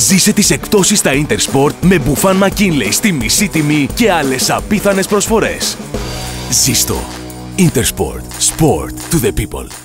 Ζήσε τις εκπτώσεις στα Intersport με μπουφάν McKinley στη μισή τιμή και άλλες απίθανες προσφορές. Ζήστο. Intersport. Sport to the people.